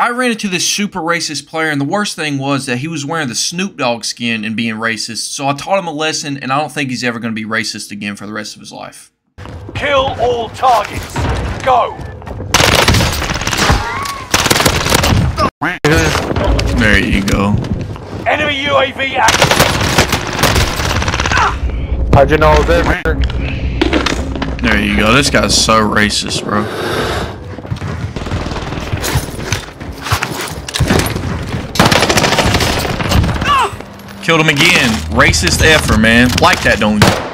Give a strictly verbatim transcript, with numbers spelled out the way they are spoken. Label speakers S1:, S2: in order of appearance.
S1: I ran into this super racist player, and the worst thing was that he was wearing the Snoop Dogg skin and being racist, so I taught him a lesson, and I don't think he's ever going to be racist again for the rest of his life.
S2: Kill all targets. Go.
S1: There you go.
S2: Enemy U A V active.
S3: How'd you know this?
S1: There you go. This guy's so racist, bro. Killed him again. Racist effer, man. Like that, don't you?